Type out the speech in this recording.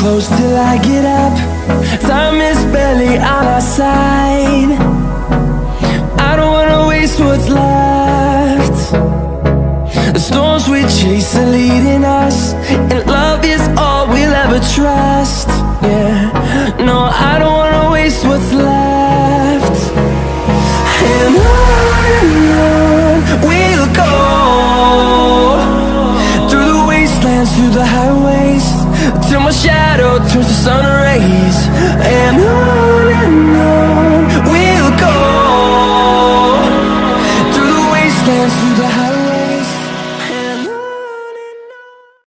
close till I get up. Time is barely on our side. I don't wanna waste what's left. The storms we chase are leading us, and love is all we'll ever trust. Yeah, no, I don't wanna waste what's left. And on we'll go, through the wastelands, through the highways, till my shadow turns